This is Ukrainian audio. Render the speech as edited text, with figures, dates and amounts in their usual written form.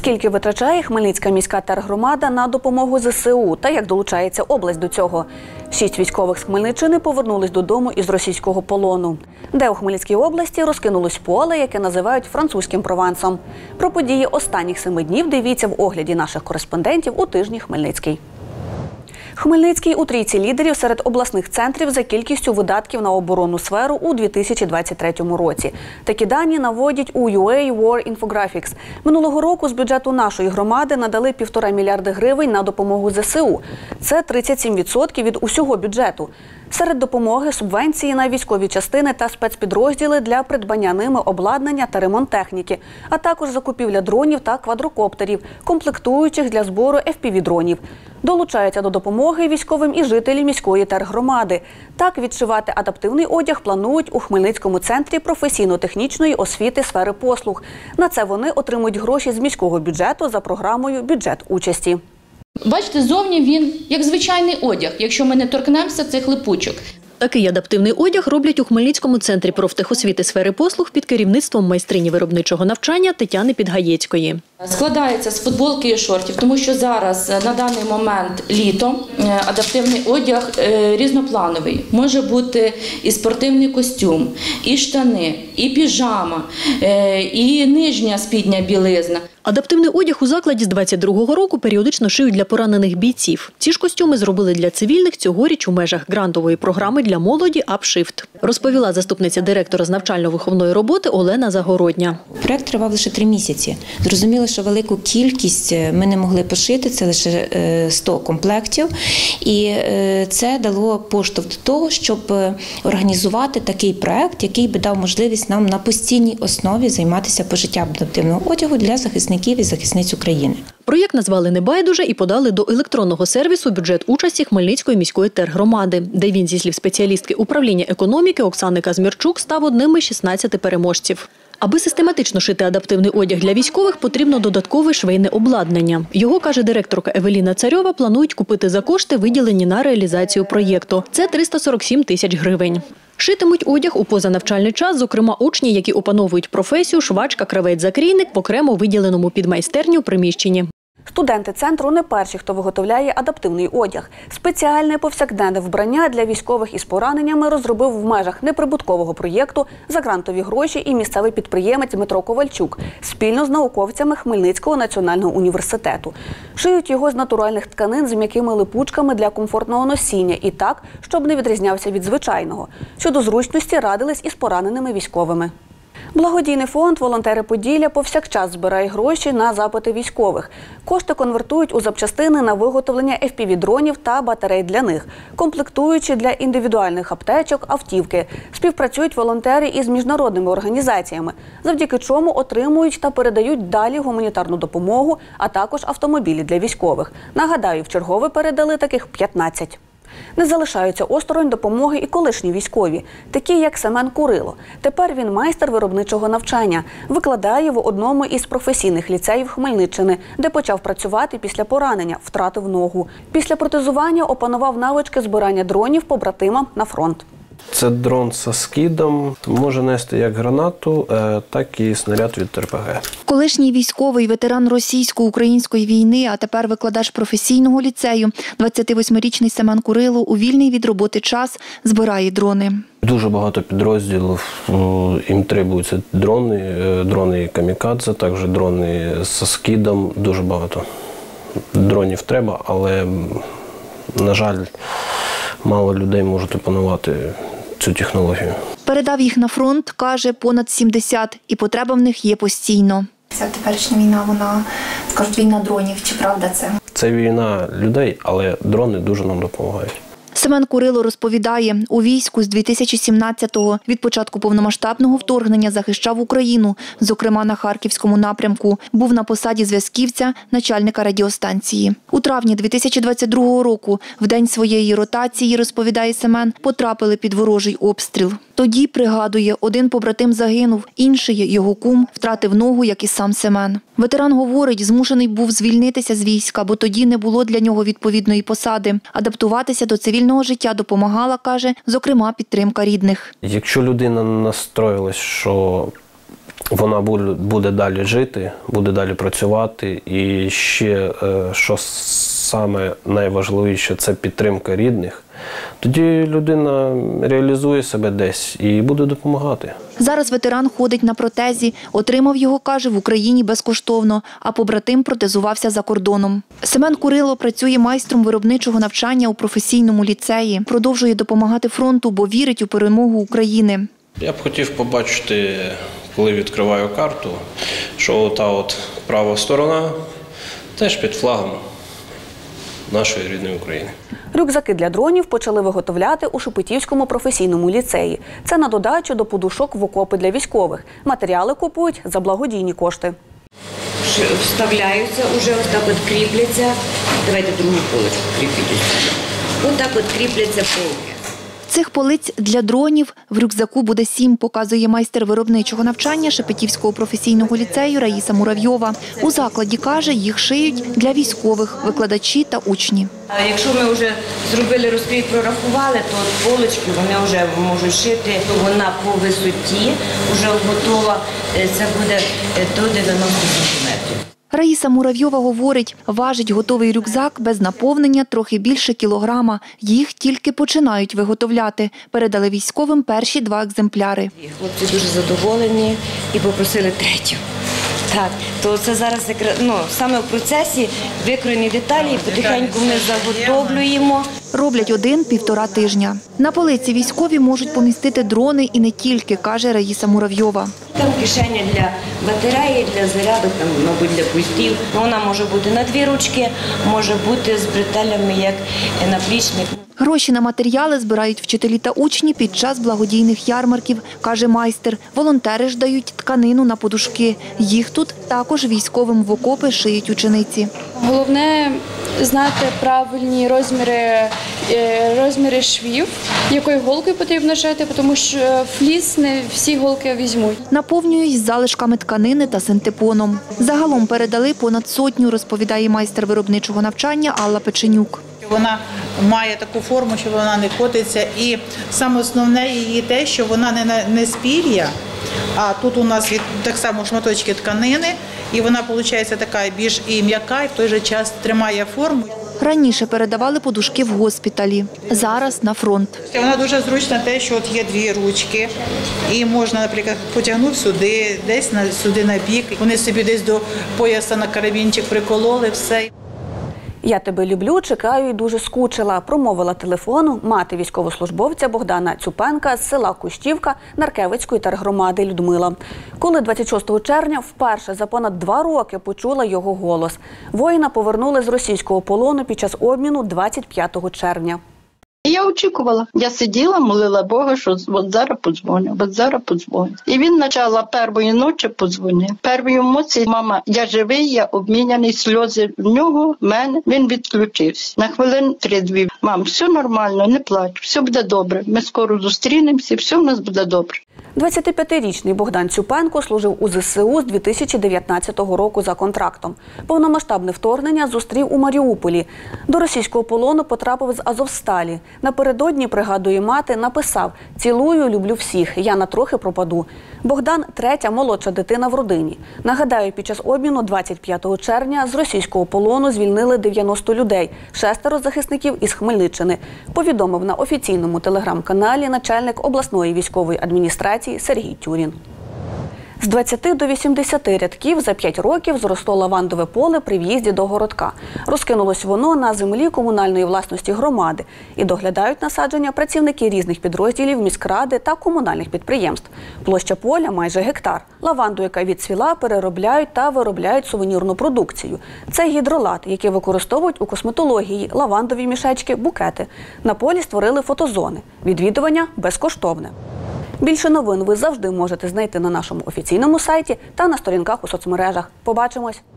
Скільки витрачає Хмельницька міська тергромада на допомогу ЗСУ та як долучається область до цього? 6 військових з Хмельниччини повернулись додому із російського полону. Де у Хмельницькій області розкинулось поле, яке називають французьким Провансом. Про події останніх 7 днів дивіться в огляді наших кореспондентів у тижні Хмельницький. Хмельницький у трійці лідерів серед обласних центрів за кількістю видатків на оборонну сферу у 2023 році. Такі дані наводять у UA War Infographics. Минулого року з бюджету нашої громади надали 1,5 мільярда гривень на допомогу ЗСУ. Це 37% від усього бюджету. Серед допомоги – субвенції на військові частини та спецпідрозділи для придбання ними обладнання та ремонт техніки, а також закупівля дронів та квадрокоптерів, комплектуючих для збору FPV-дронів. Долучаються до допомоги військовим і жителі міської тергромади. Так, відшивати адаптивний одяг планують у Хмельницькому центрі професійно-технічної освіти сфери послуг. На це вони отримують гроші з міського бюджету за програмою «Бюджет участі». Бачите, зовні він як звичайний одяг, якщо ми не торкнемося цих липучок. Такий адаптивний одяг роблять у Хмельницькому центрі профтехосвіти сфери послуг під керівництвом майстрині виробничого навчання Тетяни Підгаєцької. Складається з футболки і шортів, тому що зараз, на даний момент, літо, адаптивний одяг різноплановий. Може бути і спортивний костюм, і штани, і піжама, і нижня спідня білизна. Адаптивний одяг у закладі з 22-го року періодично шиють для поранених бійців. Ці ж костюми зробили для цивільних цьогоріч у межах грантової програми для молоді «Апшифт», розповіла заступниця директора з навчально-виховної роботи Олена Загородня. Проєкт тривав лише 3 місяці. Зрозуміло, що велику кількість ми не могли пошити, це лише 100 комплектів. І це дало поштовх до того, щоб організувати такий проєкт, який би дав можливість нам на постійній основі займатися пошиттям адаптивного одягу для захисників і захисниць України. Проєкт назвали «Небайдуже» і подали до електронного сервісу «Бюджет участі» Хмельницької міської тергромади, де він, зі слів спеціалістки управління економіки Оксани Казмірчук, став одним із 16 переможців. Аби систематично шити адаптивний одяг для військових, потрібно додаткове швейне обладнання. Його, каже директорка Евеліна Царьова, планують купити за кошти, виділені на реалізацію проєкту. Це 347 тисяч гривень. Шитимуть одяг у позанавчальний час, зокрема учні, які опановують професію швачка, кравець, закрійник в окремо виділеному під майстерню приміщенні. Студенти центру не перші, хто виготовляє адаптивний одяг. Спеціальне повсякденне вбрання для військових із пораненнями розробив в межах неприбуткового проєкту за грантові гроші і місцевий підприємець Дмитро Ковальчук спільно з науковцями Хмельницького національного університету. Шиють його з натуральних тканин з м'якими липучками для комфортного носіння і так, щоб не відрізнявся від звичайного. Щодо зручності радились із пораненими військовими. Благодійний фонд «Волонтери Поділля» повсякчас збирає гроші на запити військових. Кошти конвертують у запчастини на виготовлення FPV-дронів та батарей для них, комплектуючи для індивідуальних аптечок, автівки. Співпрацюють волонтери із міжнародними організаціями, завдяки чому отримують та передають далі гуманітарну допомогу, а також автомобілі для військових. Нагадаю, вчергове передали таких 15. Не залишаються осторонь допомоги і колишні військові, такі як Семен Курило. Тепер він майстер виробничого навчання. Викладає в одному із професійних ліцеїв Хмельниччини, де почав працювати після поранення, втратив ногу. Після протезування опанував навички збирання дронів побратимам на фронт. Це дрон зі скидом, може нести як гранату, так і снаряд від РПГ. Колишній військовий, ветеран російсько-української війни, а тепер викладач професійного ліцею, 28-річний Семен Курило у вільний від роботи час збирає дрони. Дуже багато підрозділів, їм требуються дрони камікадзе, також дрони зі скидом, дуже багато дронів треба, але, на жаль, мало людей можуть опанувати цю технологію. Передав їх на фронт, каже, понад 70, і потреба в них є постійно. Ця теперішня війна, вона, скажуть, війна дронів, чи правда це? Це війна людей, але дрони дуже нам допомагають. Семен Курило розповідає, у війську з 2017-го від початку повномасштабного вторгнення захищав Україну, зокрема на Харківському напрямку. Був на посаді зв'язківця, начальника радіостанції. У травні 2022 року, в день своєї ротації, розповідає Семен, потрапили під ворожий обстріл. Тоді, пригадує, один побратим загинув, інший, його кум, втратив ногу, як і сам Семен. Ветеран говорить, змушений був звільнитися з війська, бо тоді не було для нього відповідної посади. Адаптуватися до цивільного життя допомагала, каже, зокрема, підтримка рідних. Якщо людина настроїлась, що вона буде далі жити, буде далі працювати. І ще, що саме найважливіше, це підтримка рідних. Тоді людина реалізує себе десь і буде допомагати. Зараз ветеран ходить на протезі. Отримав його, каже, в Україні безкоштовно, а побратим протезувався за кордоном. Семен Курило працює майстром виробничого навчання у професійному ліцеї. Продовжує допомагати фронту, бо вірить у перемогу України. Я б хотів побачити, коли відкриваю карту, що та права сторона теж під флагом нашої рідної України. Рюкзаки для дронів почали виготовляти у Шепетівському професійному ліцеї. Це на додачу до подушок в окопи для військових. Матеріали купують за благодійні кошти. Вставляються, вже ось так от кріпляться. Давайте другу полочку кріпити. Ось так от кріпляться полки. Цих полиць для дронів в рюкзаку буде 7, показує майстер виробничого навчання Шепетівського професійного ліцею Раїса Муравйова. У закладі, каже, їх шиють для військових, викладачі та учні. Якщо ми вже зробили розкрій, прорахували, то полочки вони вже можуть шити. Вона по висоті вже готова, це буде до 90 сантиметрів. Раїса Муравйова говорить, важить готовий рюкзак без наповнення трохи більше кілограма. Їх тільки починають виготовляти. Передали військовим перші 2 екземпляри. Хлопці дуже задоволені і попросили третю. Так, то це зараз саме в процесі викроєні деталі, потихеньку ми заготовлюємо. Роблять 1–1,5 тижня. На полиці військові можуть помістити дрони і не тільки, каже Раїса Муравйова. Там кишеня для батареї, для зарядок, мабуть, для пультів. Вона може бути на 2 ручки, може бути з бретелями, як наплічник. Гроші на матеріали збирають вчителі та учні під час благодійних ярмарків, каже майстер. Волонтери ж дають тканину на подушки. Їх тут також військовим в окопи шиють учениці. Головне знати правильні розміри швів, якою голкою потрібно шити, тому що фліс не всі голки візьмуть. Наповнюють залишками тканини та синтепоном. Загалом передали понад 100, розповідає майстер виробничого навчання Алла Печенюк. Вона має таку форму, що вона не котиться. І саме основне її те, що вона не з пір'я, а тут у нас так само шматочки тканини, і вона виходить така більш і м'яка, і в той же час тримає форму. Раніше передавали подушки в госпіталі, зараз на фронт. Вона дуже зручна те, що от є 2 ручки, і можна, наприклад, потягнути сюди, десь сюди на бік. Вони собі десь до пояса на карабінчик прикололи, все. «Я тебе люблю, чекаю і дуже скучила», промовила телефону мати військовослужбовця Богдана Цюпенка з села Кущівка Наркевицької тергромади Людмила. Коли 26 червня вперше за понад 2 роки почула його голос. Воїна повернули з російського полону під час обміну 25 червня. Я очікувала. Я сиділа, молила Бога, що от зараз подзвоню, І він почала першої ночі подзвонив. Першої емоції: мама, я живий, я обміняний, сльози в нього, в мене. Він відключився. На хвилин 3-2. Мам, все нормально, не плач, все буде добре. Ми скоро зустрінемося, все в нас буде добре. 25-річний Богдан Цюпенко служив у ЗСУ з 2019 року за контрактом. Повномасштабне вторгнення зустрів у Маріуполі. До російського полону потрапив з Азовсталі. Напередодні, пригадує мати, написав: «Цілую, люблю всіх, я на трохи пропаду». Богдан – 3-я молодша дитина в родині. Нагадаю, під час обміну 25 червня з російського полону звільнили 90 людей, 6 захисників із Хмельниччини, повідомив на офіційному телеграм-каналі начальник обласної військової адміністрації Сергій Тюрін. З 20 до 80 рядків за 5 років зросло лавандове поле при в'їзді до городка. Розкинулось воно на землі комунальної власності громади. І доглядають насадження працівники різних підрозділів міськради та комунальних підприємств. Площа поля – майже гектар. Лаванду, яка відцвіла, переробляють та виробляють сувенірну продукцію. Це гідролат, який використовують у косметології, лавандові мішечки, букети. На полі створили фотозони. Відвідування безкоштовне. Більше новин ви завжди можете знайти на нашому офіційному сайті та на сторінках у соцмережах. Побачимось!